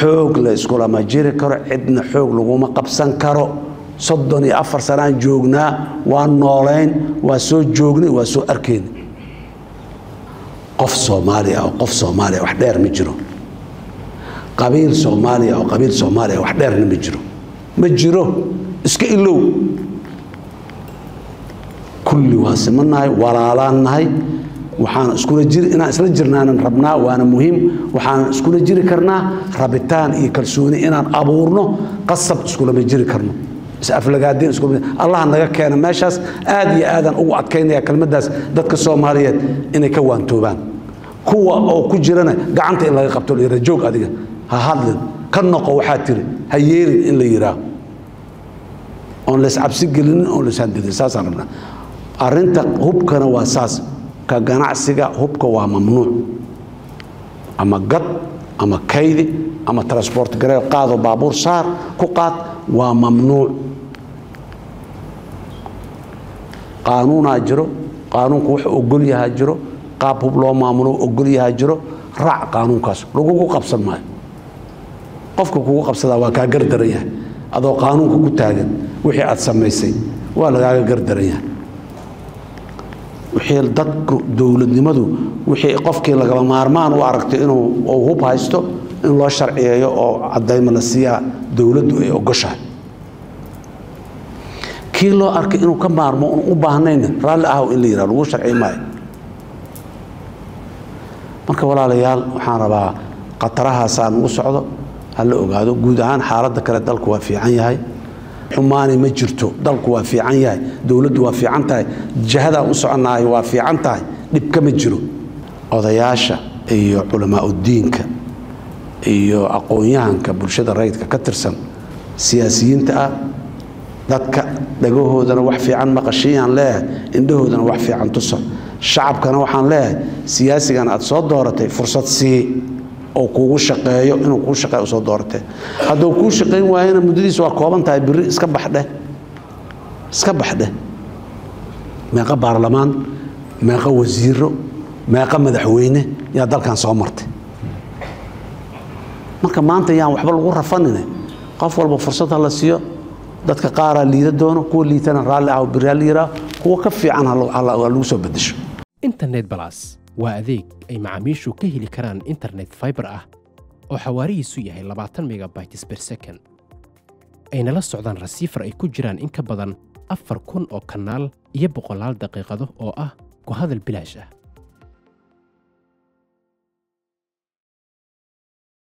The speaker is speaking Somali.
حوق لإسكولا ما جيري كرو عدنا حوق لغوما قبسان كرو صدني أفر سنان جوغنا وان نولين واسو جوغني واسو أركين قف صوماليا أو قف صوماليا وحدير مجرو قبيل صوماليا أو قبيل صوماليا وحدير مجرو اسكي إلو كل واسمناي ولالاناي waxaan isku jiri inaan isla jirnaan rabnaa waana muhiim waxaan isku jiri karnaa rabitaan iyo kalsooni inaan abuurno qasab isku lama jiri karno aflagaadeen isku Allah naga keena meeshaas aad iyo aadan ugu adkaynaya kelmadaas dadka Soomaaliyeed inay ka waantoobaan kuwa oo ku jirana gacanta in laga qabto la joog adiga ha hadlin kan noqo waxa tiri ha yeelin in la yiraahdo on la absi gelin on la sandid saas arabna arinta hubkana waa saas ka ganacsiga hubka waa mamnuuc ama gad ama kaydi ama transport gareer qaado baabuur saar ku qaad waa mamnuuc qaanuun ajiro qaanuunku wuxuu ogol yahay jiro qaab hub loo maamulo ogol yahay jiro raac qaanuunkaas lagu qabsan maayo qofka kugu qabsada waa ka gardaran yahay adoo qaanuunka ku taagan wixii aad sameysay waa lagaaga gardaran yahay wixii dadku dawladnimadu wixii qofkii laga maarmaan u aragtay inuu hub haysto in loo sharciyeeyo oo cadaymo la siiya dawladdu ay ogoshahay kii loo arkay inuu ka maarmo u baahnayn raali ah in la yiraahdo lagu sharciyo maayo marka walaalayaal waxaan rabaa qatarahaas aan ugu socdo hal la ogaado guud ahaan xaaladda kale dalku waa fiican yahay xumaani ma jirto dalku waa fiican yahay dawladdu waa fiican tahay jihada u soconaay waa fiican tahay dib kama jiro odayaasha iyo culamaa diinka iyo aqoonyahanka bulshada rayidka ka tirsan siyaasiyiinta ah dadka dhagahoodana wax fiican maqashiyaan leeyahay indhahoodana wax fiican tuso shacabkana waxaan leeyahay siyaasigan aad soo dooratay fursad sii oo kugu shaqeeyo inuu ku shaqeeyo soo doortay haduu ku shaqeyn waayna muddadiisu waa kooban tahay biri iska baxde meeqa baarlamaan meeqa wasiiro meeqa madaxweyne yaa dalkan soo martay marka maanta yaan waxba lagu rafanine qof walba fursad la siiyo dadka qaar liida doono kuwa liitana raali ah biri la yiraahdo kuwa ka fiican lagu soo bedesho internet plus waa adeeg ay macaamiishu ka heli karaan internet fiber ah oo xawaarihiisu yahay 20 megabytes per second ayna la socdaan rasiifar ay ku jiraan in ka badan 4,000 oo kanaal iyo 100 daqiiqado oo ah ku hadal bilaash ah